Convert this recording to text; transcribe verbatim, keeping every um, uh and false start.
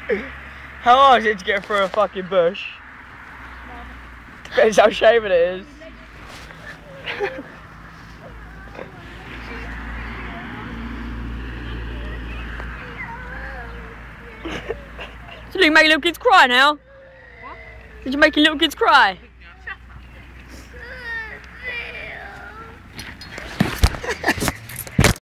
How hard is it to get through a fucking bush? Depends how shaven it is. Did you make little kids cry now? What? Did you make your little kids cry?